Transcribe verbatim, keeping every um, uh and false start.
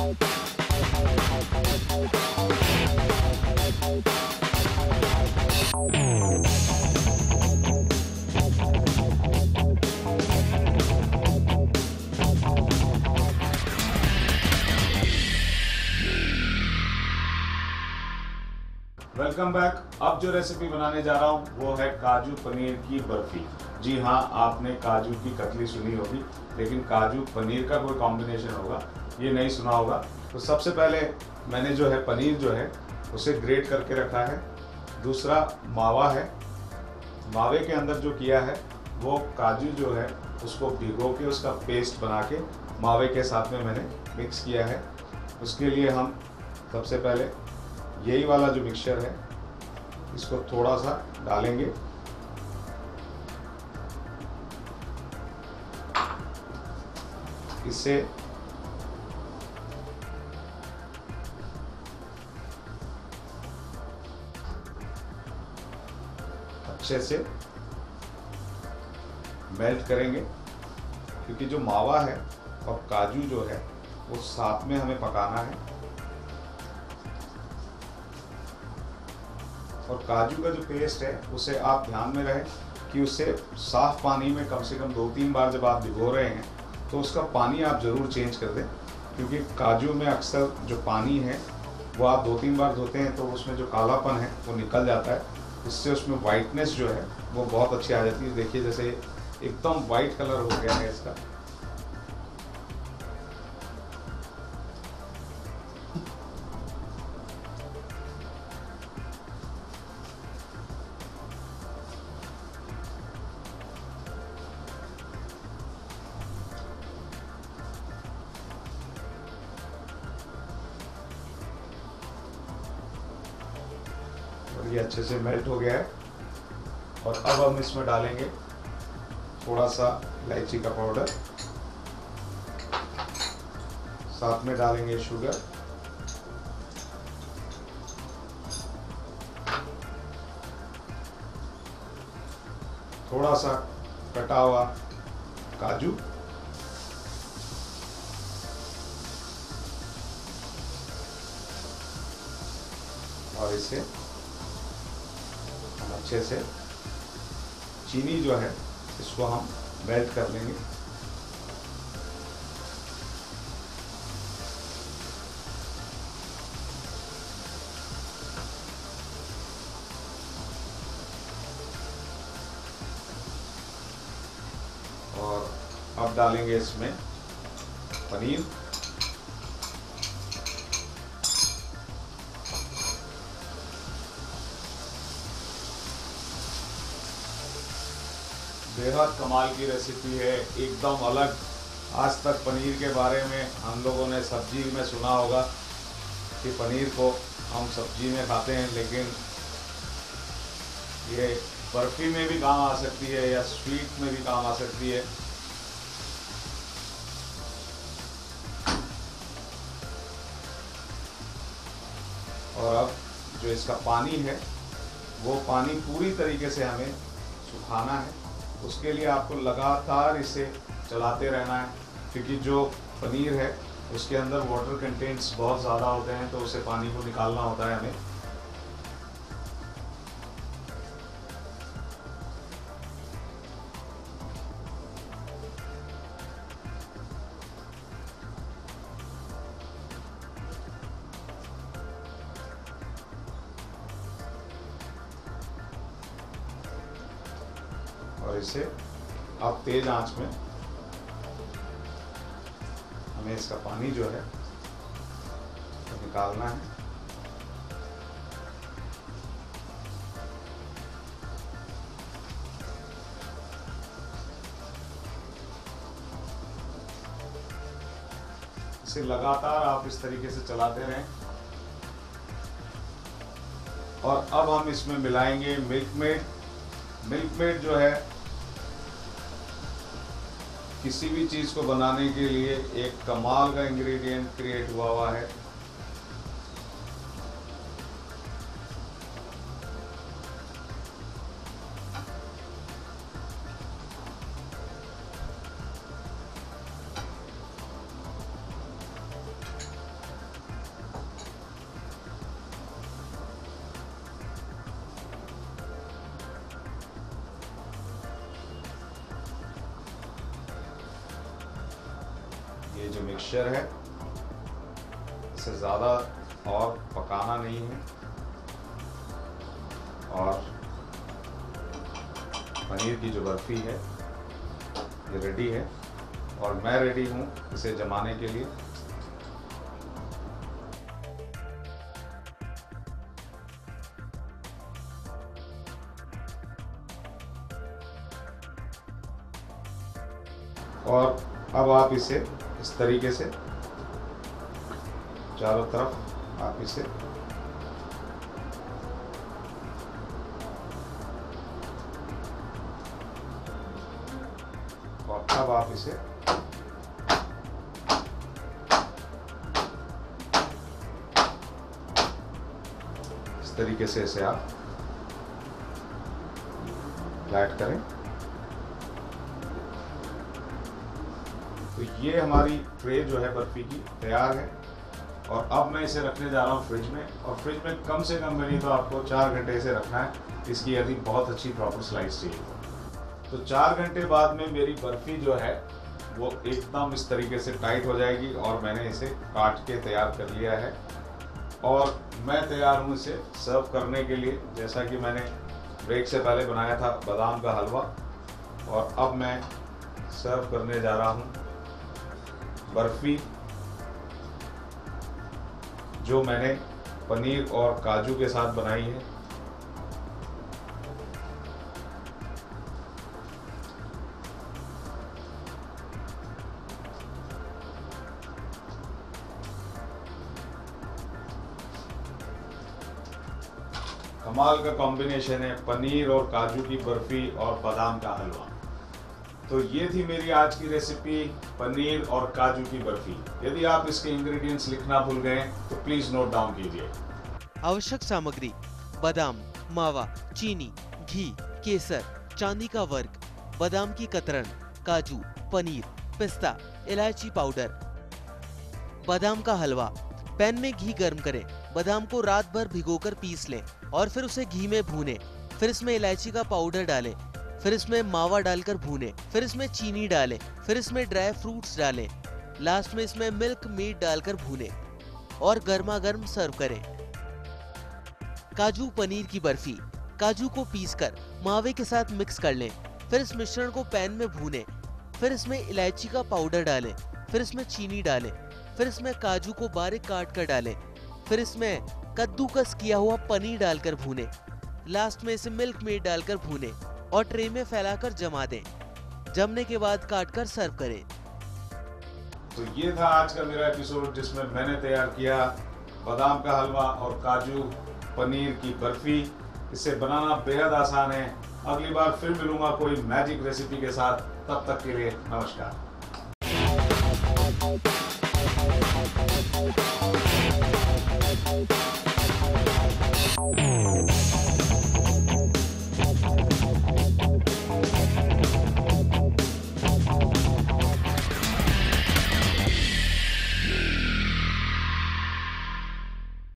Welcome back. अब जो recipe बनाने जा रहा हूँ वो है काजू पनीर की बर्फी। जी हाँ, आपने काजू की कतली सुनी होगी, लेकिन काजू पनीर का कोई कॉम्बिनेशन होगा ये नहीं सुना होगा। तो सबसे पहले मैंने जो है पनीर जो है उसे ग्रेट करके रखा है। दूसरा मावा है, मावे के अंदर जो किया है वो काजू जो है उसको भिगो के उसका पेस्ट बना के मावे के साथ में मैंने मिक्स किया है। उसके लिए हम सबसे पहले यही वाला जो मिक्सचर है इसको थोड़ा सा डालेंगे। इससे अच्छे से मेल्ट करेंगे, क्योंकि जो मावा है और काजू जो है वो साथ में हमें पकाना है। और काजू का जो पेस्ट है उसे आप ध्यान में रहे कि उसे साफ पानी में कम से कम दो तीन बार जब आप भिगो रहे हैं तो उसका पानी आप ज़रूर चेंज कर दें, क्योंकि काजू में अक्सर जो पानी है वो आप दो तीन बार धोते हैं तो उसमें जो कालापन है वो निकल जाता है। इससे उसमें वाइटनेस जो है वो बहुत अच्छी आ जाती है। देखिए जैसे एकदम वाइट कलर हो गया है इसका। और ये अच्छे से मेल्ट हो गया है। और अब हम इसमें डालेंगे थोड़ा सा इलायची का पाउडर, साथ में डालेंगे शुगर, थोड़ा सा कटा हुआ काजू, और इसे हम अच्छे से चीनी जो है इसको हम मेल्ट कर लेंगे। और अब डालेंगे इसमें पनीर। बेहद कमाल की रेसिपी है, एकदम अलग। आज तक पनीर के बारे में हम लोगों ने सब्जी में सुना होगा कि पनीर को हम सब्जी में खाते हैं, लेकिन ये बर्फ़ी में भी काम आ सकती है या स्वीट में भी काम आ सकती है। और अब जो इसका पानी है वो पानी पूरी तरीके से हमें सुखाना है। उसके लिए आपको लगातार इसे चलाते रहना है, क्योंकि जो पनीर है उसके अंदर वाटर कंटेंट्स बहुत ज़्यादा होते हैं, तो उसे पानी को निकालना होता है हमें। और इसे अब तेज आंच में हमें इसका पानी जो है तो निकालना है। इसे लगातार आप इस तरीके से चलाते रहें। और अब हम इसमें मिलाएंगे मिल्क मेड। मिल्क मेड जो है किसी भी चीज़ को बनाने के लिए एक कमाल का इंग्रेडिएंट क्रिएट हुआ हुआ है। ये जो मिक्सचर है इसे ज़्यादा और पकाना नहीं है और पनीर की जो बर्फ़ी है ये रेडी है और मैं रेडी हूँ इसे जमाने के लिए। और अब आप इसे इस तरीके से चारों तरफ आप इसे और अब आप इसे इस तरीके से इसे आप फ्लैट करें। तो ये हमारी ट्रे जो है बर्फ़ी की तैयार है और अब मैं इसे रखने जा रहा हूँ फ्रिज में। और फ्रिज में कम से कम नहीं तो आपको चार घंटे इसे रखना है, इसकी यदि बहुत अच्छी प्रॉपर स्लाइस चाहिए। तो चार घंटे बाद में मेरी बर्फ़ी जो है वो एकदम इस तरीके से टाइट हो जाएगी और मैंने इसे काट के तैयार कर लिया है और मैं तैयार हूँ इसे सर्व करने के लिए। जैसा कि मैंने ब्रेक से पहले बनाया था बादाम का हलवा और अब मैं सर्व करने जा रहा हूँ बर्फ़ी जो मैंने पनीर और काजू के साथ बनाई है। कमाल का कॉम्बिनेशन है पनीर और काजू की बर्फ़ी और बादाम का हलवा। तो ये थी मेरी आज की रेसिपी पनीर और काजू की बर्फ़ी। यदि आप इसके इंग्रेडिएंट्स लिखना भूल गए तो प्लीज़ नोट डाउन कीजिए। आवश्यक सामग्री: बादाम, मावा, चीनी, घी, केसर, चांदी का वर्क, बादाम की कतरन, काजू, पनीर, पिस्ता, इलायची पाउडर। बादाम का हलवा: पैन में घी गर्म करें, बादाम को रात भर भिगोकर पीस लें और फिर उसे घी में भूनें। फिर इसमें इलायची का पाउडर डालें, फिर इसमें मावा डालकर भूनें, फिर इसमें चीनी डालें, फिर इसमें ड्राई फ्रूट्स डालें, लास्ट में इसमें मिल्क मीट डालकर भूनें और गर्मा गर्म सर्व करें। काजू पनीर की बर्फी: काजू को पीसकर मावे के साथ मिक्स कर लें, फिर इस मिश्रण को पैन में भूनें, फिर इसमें इलायची का पाउडर डालें, फिर इसमें चीनी डालें, फिर इसमें काजू को बारीक काट कर डालें, फिर इसमें कद्दूकस किया हुआ पनीर डालकर भूनें, लास्ट में इसे मिल्क मीट डालकर भूनें और ट्रे में फैलाकर जमा दें। जमने के बाद काटकर सर्व करें। तो ये था आज का मेरा एपिसोड जिसमें मैंने तैयार किया बादाम का हलवा और काजू पनीर की बर्फ़ी। इसे बनाना बेहद आसान है। अगली बार फिर मिलूंगा कोई मैजिक रेसिपी के साथ। तब तक के लिए नमस्कार।